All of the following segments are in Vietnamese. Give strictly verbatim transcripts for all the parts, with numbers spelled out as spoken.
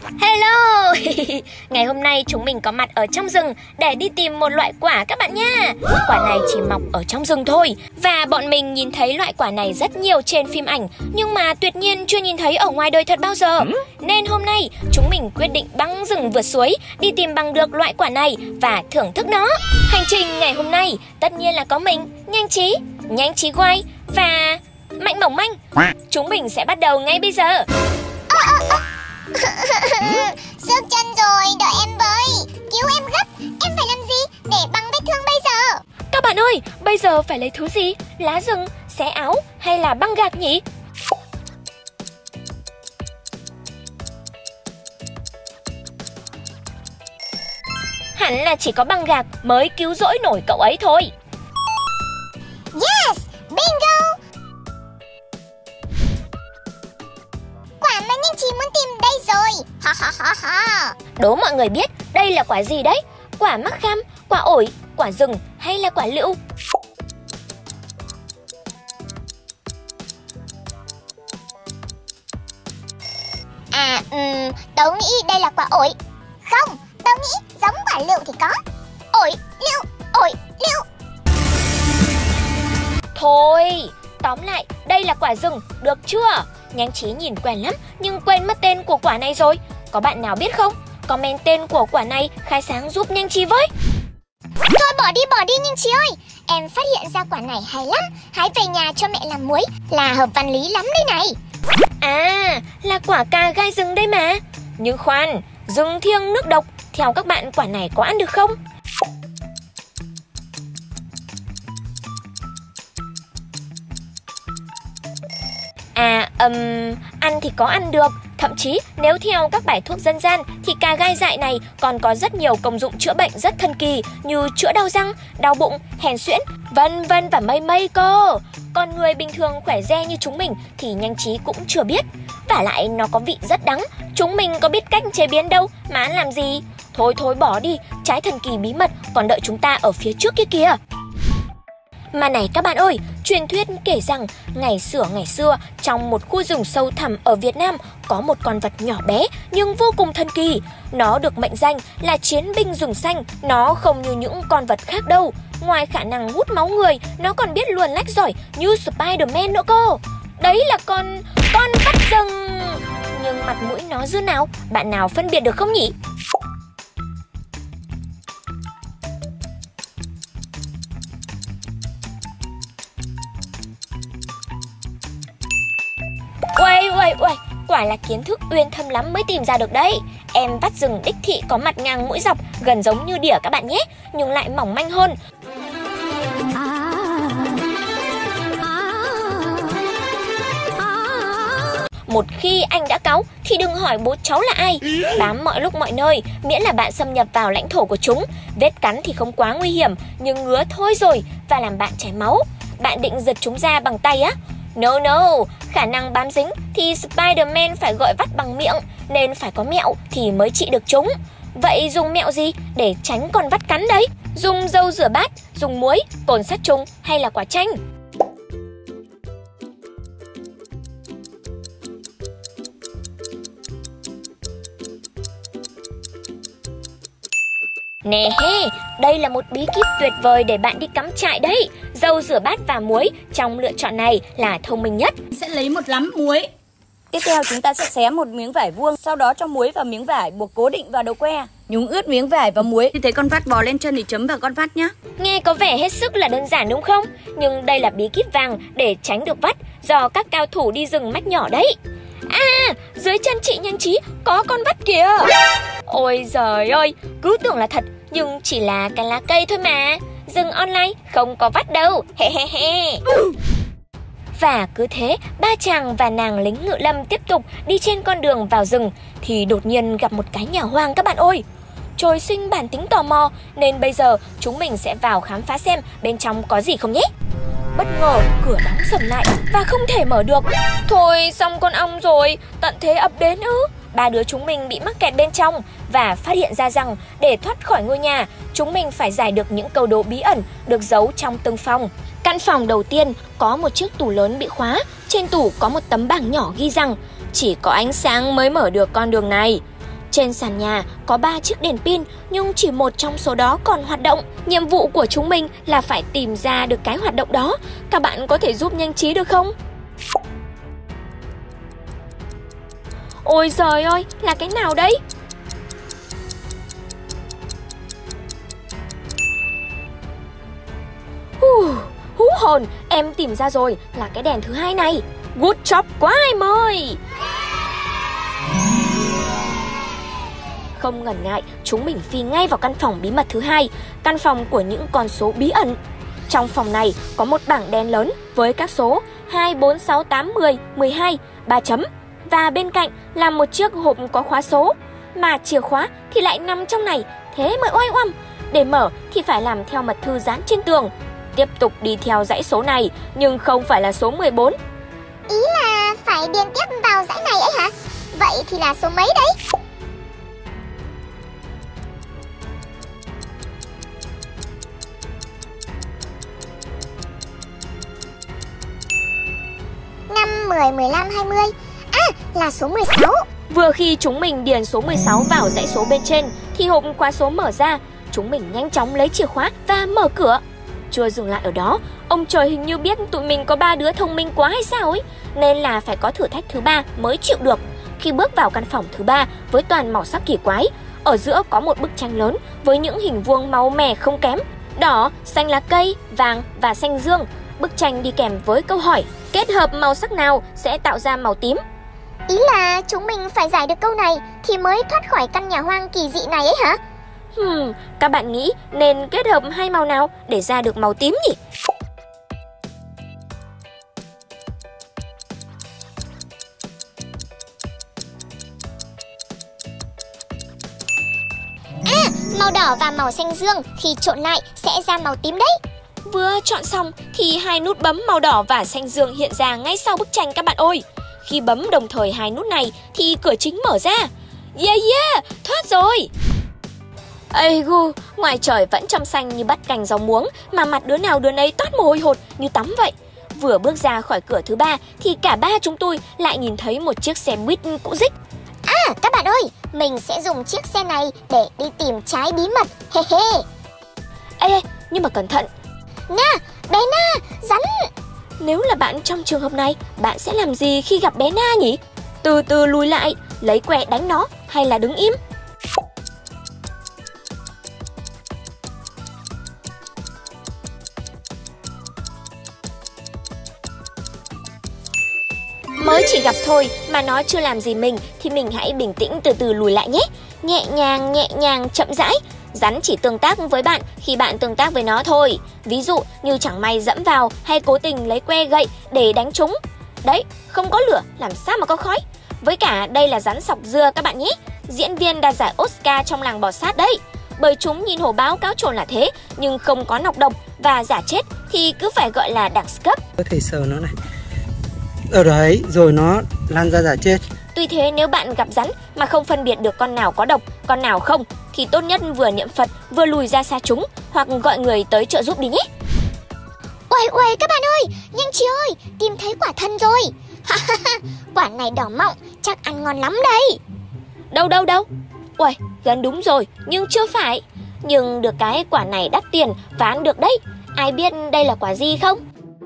Hello! Ngày hôm nay chúng mình có mặt ở trong rừng để đi tìm một loại quả các bạn nha. Quả này chỉ mọc ở trong rừng thôi. Và bọn mình nhìn thấy loại quả này rất nhiều trên phim ảnh, nhưng mà tuyệt nhiên chưa nhìn thấy ở ngoài đời thật bao giờ. Nên hôm nay chúng mình quyết định băng rừng vượt suối, đi tìm bằng được loại quả này và thưởng thức nó. Hành trình ngày hôm nay tất nhiên là có mình, Nhanh Trí, Nhanh Trí Quay và Mạnh Mỏng Manh. Chúng mình sẽ bắt đầu ngay bây giờ. Xước chân rồi, đợi em với. Cứu em gấp, em phải làm gì để băng vết thương bây giờ? Các bạn ơi, bây giờ phải lấy thứ gì? Lá rừng, xé áo hay là băng gạc nhỉ? Hẳn là chỉ có băng gạc mới cứu rỗi nổi cậu ấy thôi. Yes, bingo. Quả mà Nhanh Trí muốn tìm đây rồi. Ha ha ha ha. Đố mọi người biết đây là quả gì đấy? Quả mắc kham, quả ổi, quả rừng hay là quả lựu? À, um, tớ nghĩ đây là quả ổi. Không, tớ nghĩ giống quả lựu thì có. Ổi, lựu, ổi, lựu. Thôi, tóm lại đây là quả rừng, được chưa? Nhanh Trí nhìn quen lắm nhưng quên mất tên của quả này rồi. Có bạn nào biết không? Comment tên của quả này khai sáng giúp Nhanh Trí với. Thôi bỏ đi, bỏ đi Nhanh Trí ơi. Em phát hiện ra quả này hay lắm. Hãy về nhà cho mẹ làm muối, là hợp văn lý lắm đây này. À, là quả cà gai rừng đây mà. Nhưng khoan, rừng thiêng nước độc, theo các bạn quả này có ăn được không? À, um, ăn thì có ăn được. Thậm chí nếu theo các bài thuốc dân gian thì cà gai dại này còn có rất nhiều công dụng chữa bệnh rất thần kỳ, như chữa đau răng, đau bụng, hèn suyễn, vân vân và mây mây cơ. Còn người bình thường khỏe re như chúng mình thì Nhanh Trí cũng chưa biết. Vả lại nó có vị rất đắng, chúng mình có biết cách chế biến đâu mà ăn làm gì. Thôi thôi bỏ đi, trái thần kỳ bí mật còn đợi chúng ta ở phía trước kia kìa. Mà này các bạn ơi, truyền thuyết kể rằng ngày xưa ngày xưa trong một khu rừng sâu thẳm ở Việt Nam có một con vật nhỏ bé nhưng vô cùng thần kỳ. Nó được mệnh danh là chiến binh rừng xanh. Nó không như những con vật khác đâu. Ngoài khả năng hút máu người, nó còn biết luồn lách giỏi như Spider-Man nữa cô. Đấy là con... con vắt rừng. Nhưng mặt mũi nó như nào? Bạn nào phân biệt được không nhỉ? Uầy, uầy, uầy, quả là kiến thức uyên thâm lắm mới tìm ra được đấy. Em vắt rừng đích thị có mặt ngang mũi dọc, gần giống như đỉa các bạn nhé, nhưng lại mỏng manh hơn. Một khi anh đã cáu thì đừng hỏi bố cháu là ai. Bám mọi lúc mọi nơi, miễn là bạn xâm nhập vào lãnh thổ của chúng. Vết cắn thì không quá nguy hiểm, nhưng ngứa thôi rồi và làm bạn chảy máu. Bạn định giật chúng ra bằng tay á? No no, khả năng bám dính thì Spider-Man phải gọi vắt bằng miệng, nên phải có mẹo thì mới trị được chúng. Vậy dùng mẹo gì để tránh con vắt cắn đấy? Dùng dâu rửa bát, dùng muối, cồn sát trùng hay là quả chanh? Nè hê, đây là một bí kíp tuyệt vời để bạn đi cắm trại đấy. Dâu rửa bát và muối trong lựa chọn này là thông minh nhất. Sẽ lấy một lắm muối. Tiếp theo chúng ta sẽ xé một miếng vải vuông, sau đó cho muối vào miếng vải, buộc cố định vào đầu que. Nhúng ướt miếng vải vào muối. Khi thấy con vắt bò lên chân thì chấm vào con vắt nhé. Nghe có vẻ hết sức là đơn giản đúng không? Nhưng đây là bí kíp vàng để tránh được vắt do các cao thủ đi rừng mách nhỏ đấy. À, dưới chân chị Nhanh Trí có con vắt kìa. Ôi giời ơi, cứ tưởng là thật nhưng chỉ là cái lá cây thôi mà. Rừng online không có vắt đâu. He he he. Và cứ thế, ba chàng và nàng lính ngự lâm tiếp tục đi trên con đường vào rừng thì đột nhiên gặp một cái nhà hoang các bạn ơi. Trời sinh bản tính tò mò nên bây giờ chúng mình sẽ vào khám phá xem bên trong có gì không nhé. Bất ngờ cửa đóng sầm lại và không thể mở được. Thôi xong con ong rồi, tận thế ập đến ư? Ba đứa chúng mình bị mắc kẹt bên trong và phát hiện ra rằng để thoát khỏi ngôi nhà, chúng mình phải giải được những câu đố bí ẩn được giấu trong từng phòng. Căn phòng đầu tiên có một chiếc tủ lớn bị khóa, trên tủ có một tấm bảng nhỏ ghi rằng chỉ có ánh sáng mới mở được con đường này. Trên sàn nhà có ba chiếc đèn pin nhưng chỉ một trong số đó còn hoạt động. Nhiệm vụ của chúng mình là phải tìm ra được cái hoạt động đó. Các bạn có thể giúp nhanh trí được không? Ôi giời ơi, là cái nào đấy? Hú, hú hồn, em tìm ra rồi, là cái đèn thứ hai này. Good job quá em ơi! Không ngần ngại, chúng mình phi ngay vào căn phòng bí mật thứ hai, căn phòng của những con số bí ẩn. Trong phòng này có một bảng đen lớn với các số hai, bốn, sáu, tám, mười, mười hai, ba chấm. Và bên cạnh là một chiếc hộp có khóa số. Mà chìa khóa thì lại nằm trong này, thế mới oai oăm. Để mở thì phải làm theo mật thư dán trên tường. Tiếp tục đi theo dãy số này, nhưng không phải là số mười bốn. Ý là phải điền tiếp vào dãy này ấy hả? Vậy thì là số mấy đấy? năm, mười, mười lăm, hai mươi. À, là số mười sáu. Vừa khi chúng mình điền số mười sáu vào dãy số bên trên thì hộp khóa số mở ra. Chúng mình nhanh chóng lấy chìa khóa và mở cửa. Chưa dừng lại ở đó, ông trời hình như biết tụi mình có ba đứa thông minh quá hay sao ấy, nên là phải có thử thách thứ ba mới chịu được. Khi bước vào căn phòng thứ ba với toàn màu sắc kỳ quái, ở giữa có một bức tranh lớn với những hình vuông màu mè không kém, đỏ, xanh lá cây, vàng và xanh dương. Bức tranh đi kèm với câu hỏi kết hợp màu sắc nào sẽ tạo ra màu tím. Ý là chúng mình phải giải được câu này thì mới thoát khỏi căn nhà hoang kỳ dị này ấy hả? Hmm, các bạn nghĩ nên kết hợp hai màu nào để ra được màu tím nhỉ? À, màu đỏ và màu xanh dương khi trộn lại sẽ ra màu tím đấy. Vừa chọn xong thì hai nút bấm màu đỏ và xanh dương hiện ra ngay sau bức tranh các bạn ơi. Khi bấm đồng thời hai nút này thì cửa chính mở ra. Yeah yeah, thoát rồi. Ây gu, ngoài trời vẫn trong xanh như bắt cành rau muống, mà mặt đứa nào đứa nấy toát mồ hôi hột như tắm vậy. Vừa bước ra khỏi cửa thứ ba thì cả ba chúng tôi lại nhìn thấy một chiếc xe buýt cũ rích. À, các bạn ơi, mình sẽ dùng chiếc xe này để đi tìm trái bí mật. He he. Ê, ê, nhưng mà cẩn thận. Na, bé Na, rắn. Nếu là bạn trong trường hợp này, bạn sẽ làm gì khi gặp bé Na nhỉ? Từ từ lùi lại, lấy que đánh nó hay là đứng im? Mới chỉ gặp thôi mà nó chưa làm gì mình thì mình hãy bình tĩnh từ từ lùi lại nhé. Nhẹ nhàng, nhẹ nhàng, chậm rãi. Rắn chỉ tương tác với bạn khi bạn tương tác với nó thôi. Ví dụ như chẳng may dẫm vào hay cố tình lấy que gậy để đánh chúng. Đấy, không có lửa làm sao mà có khói. Với cả đây là rắn sọc dưa các bạn nhé. Diễn viên đạt giải Oscar trong làng bò sát đấy. Bởi chúng nhìn hổ báo cáo trồn là thế, nhưng không có nọc độc và giả chết thì cứ phải gọi là đẳng cấp. Có thể sờ nó này. Ở đấy, rồi nó lan ra giả chết. Tuy thế nếu bạn gặp rắn mà không phân biệt được con nào có độc, con nào không, thì tốt nhất vừa niệm Phật vừa lùi ra xa chúng, hoặc gọi người tới trợ giúp đi nhé. Uầy uầy các bạn ơi, nhanh chị ơi, tìm thấy quả thân rồi. Quả này đỏ mọng, chắc ăn ngon lắm đây. Đâu đâu đâu. Uầy, gần đúng rồi, nhưng chưa phải. Nhưng được cái quả này đắt tiền và ăn được đấy. Ai biết đây là quả gì không?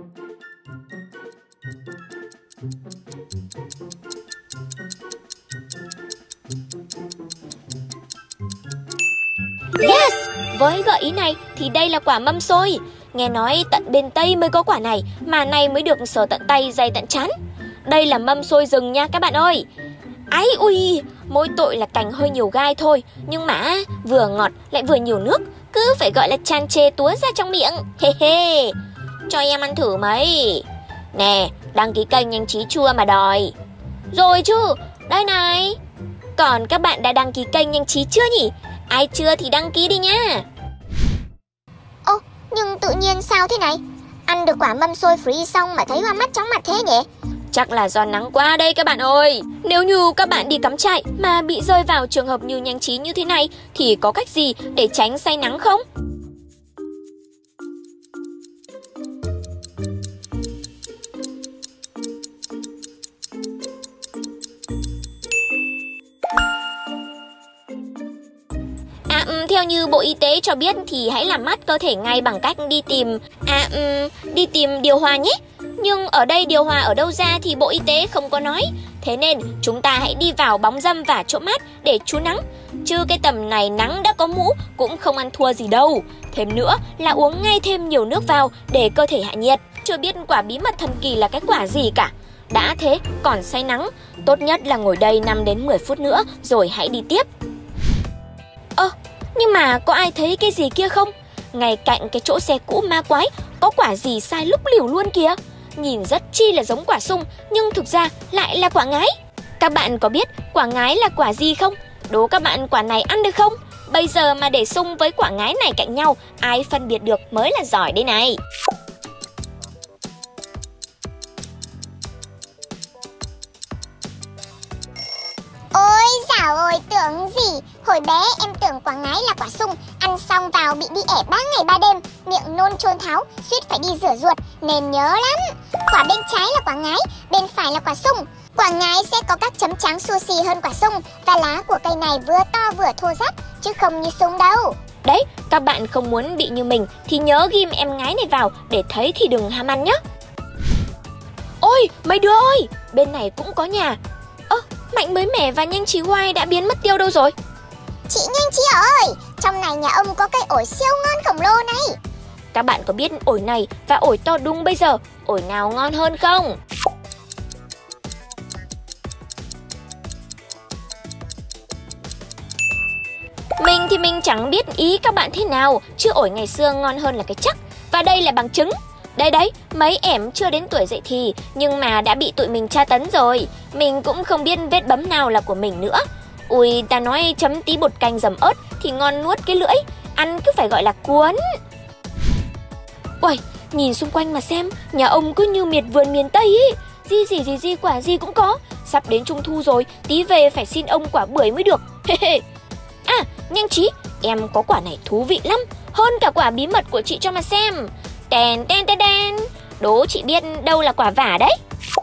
Yes! Với gợi ý này thì đây là quả mâm xôi. Nghe nói tận bên Tây mới có quả này, mà nay mới được sờ tận tay dày tận trán. Đây là mâm xôi rừng nha các bạn ơi. Ái ui, mỗi tội là cành hơi nhiều gai thôi, nhưng mà vừa ngọt lại vừa nhiều nước, cứ phải gọi là tràn trề túa ra trong miệng. He he. Cho em ăn thử mấy. Nè, đăng ký kênh Nhanh Trí chưa mà đòi. Rồi chứ, đây này. Còn các bạn đã đăng ký kênh Nhanh Trí chưa nhỉ? Ai chưa thì đăng ký đi nha. Ô, nhưng tự nhiên sao thế này? Ăn được quả mâm xôi free xong mà thấy hoa mắt chóng mặt thế nhỉ? Chắc là do nắng quá đây các bạn ơi. Nếu như các bạn đi cắm trại mà bị rơi vào trường hợp như Nhanh Trí như thế này thì có cách gì để tránh say nắng không? Theo như Bộ Y tế cho biết thì hãy làm mát cơ thể ngay bằng cách đi tìm à um, đi tìm điều hòa nhé. Nhưng ở đây điều hòa ở đâu ra thì Bộ Y tế không có nói. Thế nên chúng ta hãy đi vào bóng râm và chỗ mát để trú nắng. Chứ cái tầm này nắng đã có mũ cũng không ăn thua gì đâu. Thêm nữa là uống ngay thêm nhiều nước vào để cơ thể hạ nhiệt. Chưa biết quả bí mật thần kỳ là cái quả gì cả. Đã thế còn say nắng, tốt nhất là ngồi đây năm đến mười phút nữa rồi hãy đi tiếp. Ơ, nhưng mà có ai thấy cái gì kia không? Ngay cạnh cái chỗ xe cũ ma quái có quả gì sai lúc lỉu luôn kìa. Nhìn rất chi là giống quả sung nhưng thực ra lại là quả ngái. Các bạn có biết quả ngái là quả gì không? Đố các bạn quả này ăn được không? Bây giờ mà để sung với quả ngái này cạnh nhau, ai phân biệt được mới là giỏi đây này. Ôi dạo ơi, tưởng gì. Hồi bé em tưởng quả ngái là quả sung, ăn xong vào bị đi ẻ ba ngày ba đêm, miệng nôn chôn tháo, suýt phải đi rửa ruột nên nhớ lắm. Quả bên trái là quả ngái, bên phải là quả sung. Quả ngái sẽ có các chấm trắng xù xì hơn quả sung và lá của cây này vừa to vừa thô ráp chứ không như sung đâu. Đấy, các bạn không muốn bị như mình thì nhớ ghim em ngái này vào để thấy thì đừng ham ăn nhé. Ôi, mấy đứa ơi, bên này cũng có nhà. Ơ, Mạnh mới mẻ và Nhanh Trí Hoai đã biến mất tiêu đâu rồi? Chị Nhanh Trí ơi, trong này nhà ông có cây ổi siêu ngon khổng lồ này. Các bạn có biết ổi này và ổi to đúng bây giờ, ổi nào ngon hơn không? Mình thì mình chẳng biết ý các bạn thế nào, chứ ổi ngày xưa ngon hơn là cái chắc. Và đây là bằng chứng. Đây đấy, mấy ẻm chưa đến tuổi dậy thì nhưng mà đã bị tụi mình tra tấn rồi. Mình cũng không biết vết bấm nào là của mình nữa. Ui, ta nói chấm tí bột canh dầm ớt thì ngon nuốt cái lưỡi, ăn cứ phải gọi là cuốn. Uầy, nhìn xung quanh mà xem, nhà ông cứ như miệt vườn miền Tây ý. Gì gì gì gì quả gì cũng có. Sắp đến Trung Thu rồi, tí về phải xin ông quả bưởi mới được. À, Nhanh Trí, em có quả này thú vị lắm, hơn cả quả bí mật của chị cho mà xem. Tèn ten ten ten. Đố chị biết đâu là quả vả đấy.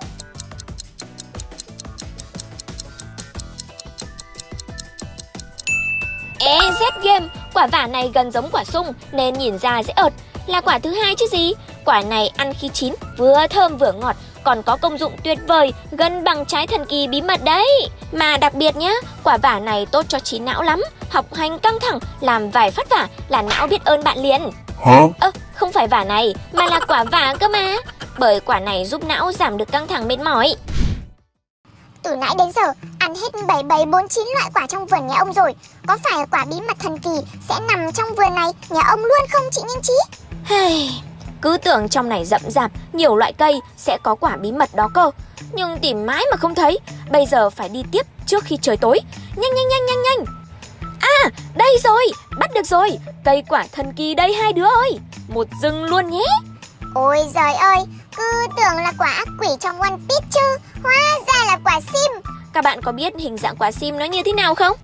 Ê, Z Game, quả vả này gần giống quả sung nên nhìn ra dễ ợt. Là quả thứ hai chứ gì. Quả này ăn khi chín vừa thơm vừa ngọt, còn có công dụng tuyệt vời, gần bằng trái thần kỳ bí mật đấy. Mà đặc biệt nhá, quả vả này tốt cho trí não lắm. Học hành căng thẳng, làm vài phát vả là não biết ơn bạn liền. Hả? Ơ, không phải vả này, mà là quả vả cơ mà. Bởi quả này giúp não giảm được căng thẳng mệt mỏi. Từ nãy đến giờ, ăn hết bảy bảy bốn chín loại quả trong vườn nhà ông rồi. Có phải quả bí mật thần kỳ sẽ nằm trong vườn này nhà ông luôn không chị Nhanh Trí? Hey, cứ tưởng trong này rậm rạp, nhiều loại cây sẽ có quả bí mật đó cơ. Nhưng tìm mãi mà không thấy. Bây giờ phải đi tiếp trước khi trời tối. Nhanh nhanh nhanh nhanh nhanh. À, đây rồi, bắt được rồi. Cây quả thần kỳ đây hai đứa ơi. Một rừng luôn nhé. Ôi giời ơi, cứ tưởng là quả ác quỷ trong One Piece chứ, hóa ra là quả sim. Các bạn có biết hình dạng quả sim nó như thế nào không?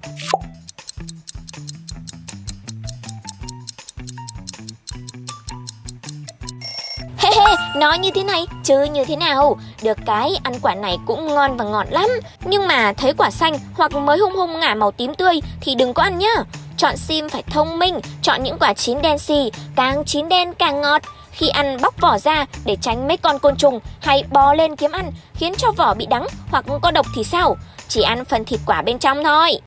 He he, nói như thế này chứ như thế nào. Được cái ăn quả này cũng ngon và ngọt lắm. Nhưng mà thấy quả xanh hoặc mới hung hung ngả màu tím tươi thì đừng có ăn nhá. Chọn sim phải thông minh, chọn những quả chín đen xì, càng chín đen càng ngọt. Khi ăn bóc vỏ ra để tránh mấy con côn trùng hay bò lên kiếm ăn khiến cho vỏ bị đắng hoặc có độc thì sao? Chỉ ăn phần thịt quả bên trong thôi.